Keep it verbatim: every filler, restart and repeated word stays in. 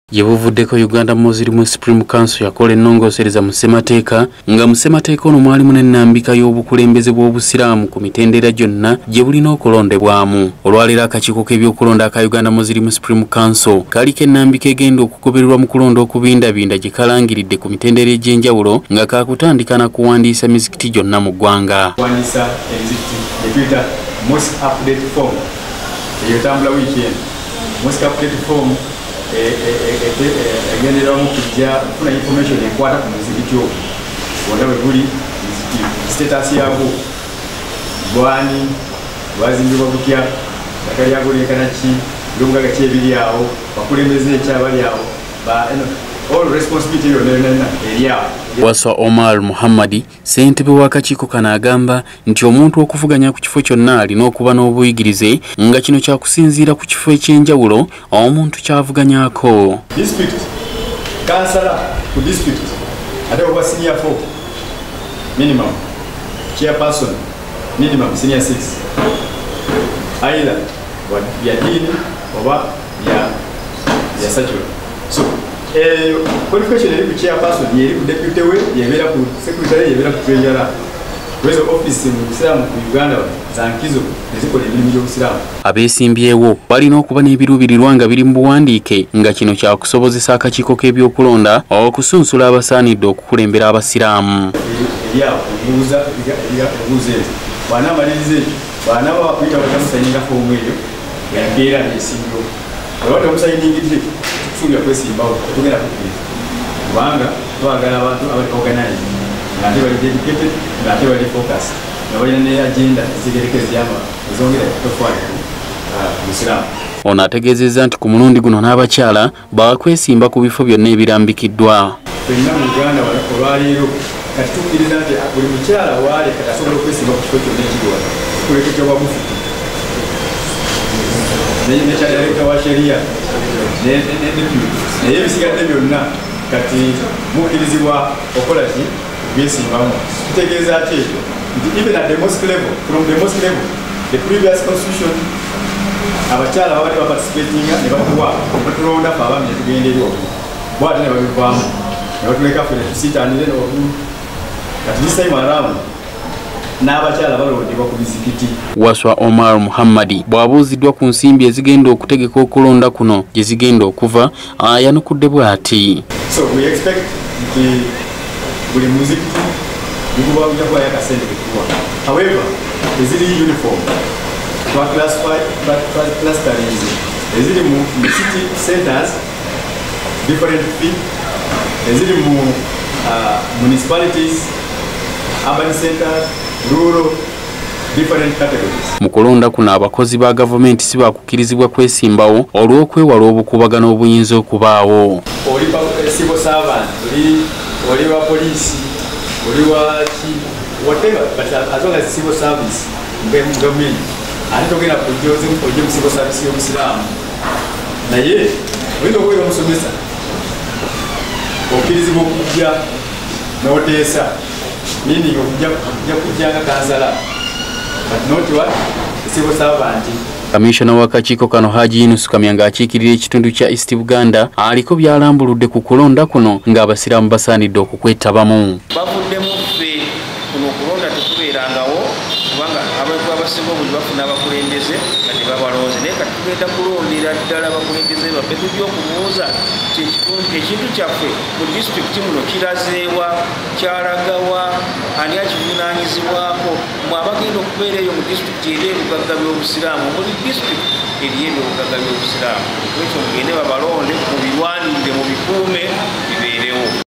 Yebuvuddeko Uganda Muslim Supreme Council yakola ennongoosereza mu ssemateeka nga mu ssemateeka ono mwalimu n'ennambika y'obukulembeze bw'obusiraamu ku mitendera gyonna gye bulina okulondebwamu. Olwaleero akakiiko k'ebyokulonda aka Uganda Muslim Supreme Council kaliko ennambika egenda okugobererwa mu kulonda okubindabinda gye kalangiridde ku mitendera egy'enjawulo nga kaakutandika na kuwandiisa mizikiti gyonna mu ggwanga. Kuwandiisa emizikiti etuyita most update form eyo tambula weekend most update form egenderera mu kujja kufuna information ekwata ku muzikiti ogwo wonna bwe guli status yagwo bwani bwazimbibwa gutya ttaka lyagwo lyenkana ki by'obugaga ki ebiri awo bakulembeze ekyabali awo all responsibility yonna yonna eri awo. Waswa Omar Muhammadi ssentebe w'akakiiko kano agamba nti omuntu okuvuganya ku kifo kyonna alina okuba n'obuyigirize nga kino kyakusinziira ku kifo eky'enjawulo omuntu kyavuganyako. District kansala ku district ate oba senior four minimum chairperson minimum senior six either ya dini oba ya ya secular. So Eh, qualification eri ku chairperson yeri ku deputy we yebera ku secretary yebera ku treasurer. Wezo office mu Islam ku Uganda zankizo ezikola emirimu gy'obusiraamu. Abeesimbyewo balina okuba n'ebiruubirirwa nga biri mu buwandiike nga kino kyakusobozesa akakiiko k'ebyokulonda okusunsula abasaanidde okukulembera abasiraamu. Yawo okubuuza ebibuuzo ebyo bw'anaamaliriza ekyo bw'anaaba bakuyita batamusayininga foomu eyo embeera n'esimbyewo. Bw'aba tamusayiningidde kufunira kwesimbawo tugenda kukiriza kubanga twagala abantu abali organized ng'ate bali dedicated ng'ate bali focused nga balina ne agenda ezigerekezi yama ezongera tofaali ku Busiraamu. Ono ategeezezza nti ku mulundi guno n'abakyala bakwesimba ku bifo byonna ebirambikiddwa. Ffenna mu Uganda olwaleero kati tukkiriza nti buli mukyala waali kati asobola okwesimba ku kifo kyonna ekiri wano okulekeja wa befiting nekya director wa sheria naye ebisigadde byonna kati mukkirizibwa okola ki byesimbamu. Kitegeeza ki ekyo nti even at the mosque level from the mosque level the previous constitution abakyala babali baparticipatinga ne batuwa ne batulonda fe abaami ne tugenda eri waggulu bwate ne babivaamu ne batuleka ffe ne tusiitaanire waggulu kati this time around n'abakyala balondebwa ku bizikiti. Waswa Omar Muhammadi bw'abuuziddwa ku nsimbi ezigenda okutegeka okulonda kuno gye zigenda okuva ayanukudde bw'ati. So we expect nti buli muzikiti guguba ujja kuba yakasente kekuwa. However, eziri uniform twa classify clusters eziri mu city centers different fee eziri mu municipalities urban centers rural different categories. Mu kulonda kuno abakozi ba gavumenti si bakukkirizibwa kwesimbawo olw'okwewala obukubagano obuyinza okubaawo. Oli civil servant, oli oli wa poliisi, oli wa whatever, but as long as civil service mu gavumenti ate togenda kujja ojje mu civil service y'obusiraamu naye oyinza okubeera omusomesa okkirizibwa okujja n'oteesa meaning okujja kujjanga kansala but not what civil servant. Kamishona w'akakiiko kano Haji Yunus Kamyanga akiikirira ekitundu kya East Uganda aliko byalambuludde ku kulonda kuno ng'abasiraamu basaanidde okukwetabamu. Bavuddemu ffe kuno okulonda tekubeerangawo kubanga abantu abasinga obuli bafuna abakulembeze nga tebabalonze naye kati tugenda kulondera ddala abakulembeze baffe tujja okumubuuza ekintu kyaffe mu disitulikiti muno kirazeewa kyalagawa ani akivunaanyizibwako mwe abagenda okubeera eyo mu disitulikiti eri ebibugagga by'obusiraamu buli disitulikiti eriyo ebyobugagga by'obusiraamu ekyo mugende babalonde mubirwanirire mubikuume bibeerewo.